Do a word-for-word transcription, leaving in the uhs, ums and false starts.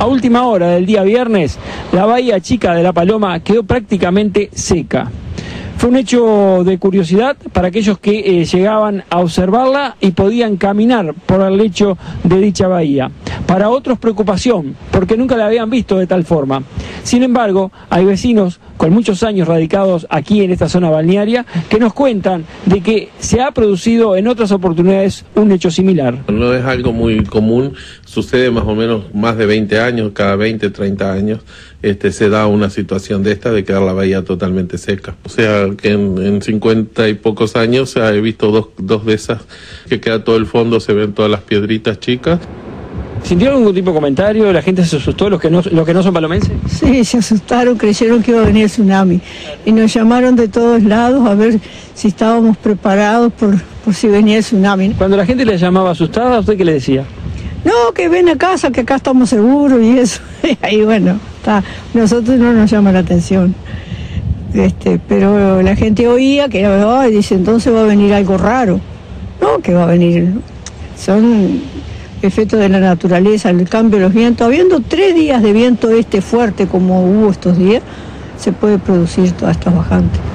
A última hora del día viernes, la bahía chica de La Paloma quedó prácticamente seca. Fue un hecho de curiosidad para aquellos que eh, llegaban a observarla y podían caminar por el lecho de dicha bahía. Para otros, preocupación, porque nunca la habían visto de tal forma. Sin embargo, hay vecinos con muchos años radicados aquí en esta zona balnearia que nos cuentan de que se ha producido en otras oportunidades un hecho similar. No es algo muy común, sucede más o menos más de veinte años, cada veinte, treinta años este, se da una situación de esta de quedar la bahía totalmente seca. O sea que en, en cincuenta y pocos años he visto dos, dos de esas que queda todo el fondo, se ven todas las piedritas chicas. ¿Sintieron algún tipo de comentario? ¿La gente se asustó, los que no, los que no son palomenses? Sí, se asustaron, creyeron que iba a venir el tsunami. Y nos llamaron de todos lados a ver si estábamos preparados por, por si venía el tsunami. Cuando la gente le llamaba asustada, ¿usted qué le decía? No, que ven a casa, que acá estamos seguros y eso. Y ahí bueno, está. Nosotros no nos llama la atención. Este, pero la gente oía que oh, dice, entonces va a venir algo raro. No, que va a venir. Son efectos de la naturaleza, el cambio de los vientos. Habiendo tres días de viento este fuerte como hubo estos días, se puede producir todas estas bajantes.